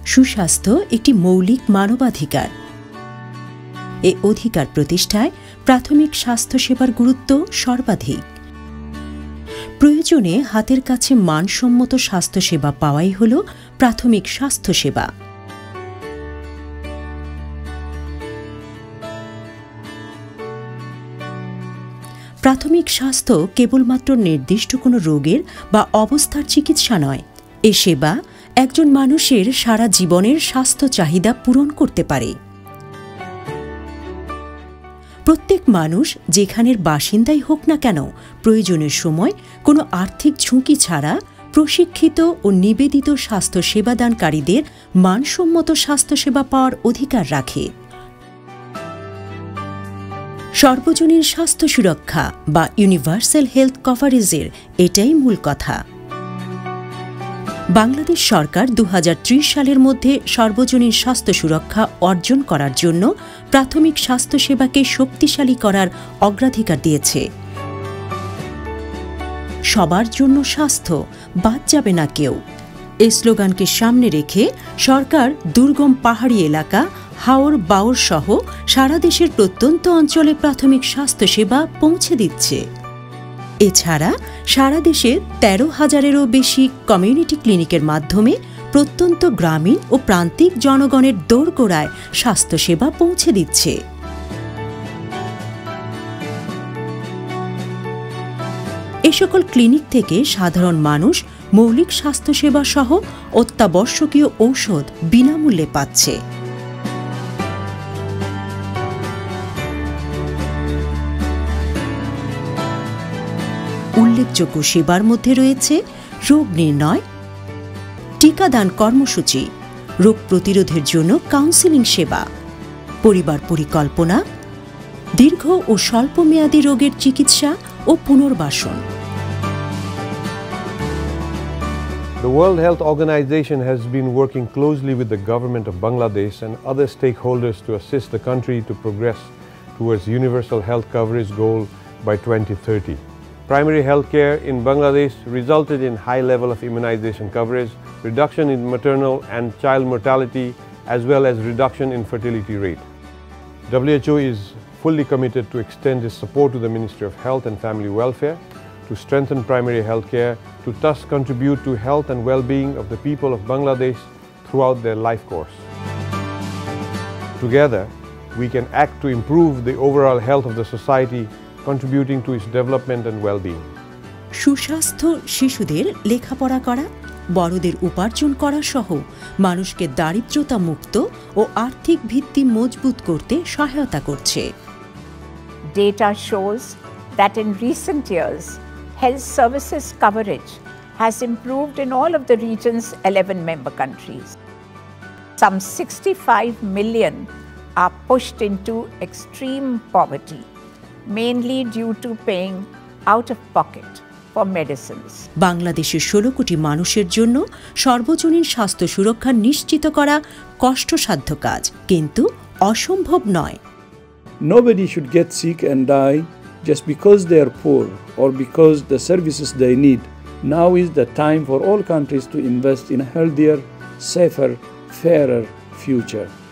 সুস্বাস্থ্য একটি মৌলিক মানবাধিকার। এ অধিকার প্রতিষ্ঠায় প্রাথমিক স্বাস্থ্যসেবার গুরুত্ব সর্বাধিক। প্রয়োজনে হাতের কাছে মানসম্মত স্বাস্থ্যসেবা পাওয়াই হল প্রাথমিক স্বাস্থ্যসেবা। প্রাথমিক স্বাস্থ্য কেবলমাত্র নির্দিষ্ট কোনো রোগের বা অবস্থার চিকিৎসা নয়, এ সেবা একজন মানুষের সারা জীবনের স্বাস্থ্য চাহিদা পূরণ করতে পারে। প্রত্যেক মানুষ যেখানের বাসিন্দাই হোক না কেন, প্রয়োজনের সময় কোনো আর্থিক ঝুঁকি ছাড়া প্রশিক্ষিত ও নিবেদিত স্বাস্থ্য সেবাদানকারীদের মানসম্মত স্বাস্থ্যসেবা পাওয়ার অধিকার রাখে। সর্বজনীন স্বাস্থ্য সুরক্ষা বা ইউনিভার্সাল হেলথ কভারেজের এটাই মূল কথা। বাংলাদেশ সরকার 2030 সালের মধ্যে সর্বজনীন স্বাস্থ্য সুরক্ষা অর্জন করার জন্য প্রাথমিক স্বাস্থ্যসেবাকে শক্তিশালী করার অগ্রাধিকার দিয়েছে। সবার জন্য স্বাস্থ্য, বাদ যাবে না কেউ, এই স্লোগানকে সামনে রেখে সরকার দুর্গম পাহাড়ি এলাকা, হাওর বাওর সহ সারা দেশের প্রত্যন্ত অঞ্চলে প্রাথমিক স্বাস্থ্যসেবা পৌঁছে দিচ্ছে। এছাড়া সারা দেশে 13,000-এরও বেশি কমিউনিটি ক্লিনিকের মাধ্যমে প্রত্যন্ত গ্রামীণ ও প্রান্তিক জনগণের দোরগোড়ায় স্বাস্থ্যসেবা পৌঁছে দিচ্ছে। এ সকল ক্লিনিক থেকে সাধারণ মানুষ মৌলিক স্বাস্থ্যসেবা সহ অত্যাবশ্যকীয় ঔষধ বিনামূল্যে পাচ্ছে। উল্লেখযোগ্য সেবার মধ্যে রয়েছে রোগ নির্ণয়, টিকাদান কর্মসূচি, রোগ প্রতিরোধের জন্য কাউন্সেলিং সেবা, পরিবার পরিকল্পনা, দীর্ঘ ও স্বল্পমেয়াদী রোগের চিকিৎসা ও পুনর্বাসন। The World Health Organization has been working closely with the government of Bangladesh and other stakeholders to assist the country to progress towards universal health coverage goal by 2030. Primary health care in Bangladesh resulted in high level of immunization coverage, reduction in maternal and child mortality, as well as reduction in fertility rate. WHO is fully committed to extend its support to the Ministry of Health and Family Welfare to strengthen primary health care, to thus contribute to health and well-being of the people of Bangladesh throughout their life course. Together, we can act to improve the overall health of the society, contributing to its development and well-being. সুস্বাস্থ্য শিশুদের লেখাপড়া করা, বড়দের উপার্জন করা সহ মানুষকে দারিদ্রতা মুক্ত ও আর্থিক ভিত্তি মজবুত করতে সহায়তা করছে। Data shows that in recent years, health services coverage has improved in all of the region's 11 member countries. Some 65 million are pushed into extreme poverty, mainly due to paying out of pocket for medicines. বাংলাদেশের 16 কোটি মানুষের জন্য সর্বজনীন স্বাস্থ্য সুরক্ষা নিশ্চিত করা কষ্টসাধ্য কাজ, কিন্তু অসম্ভব নয়। Nobody should get sick and die just because they are poor or because the services they need. Now is the time for all countries to invest in a healthier, safer, fairer future.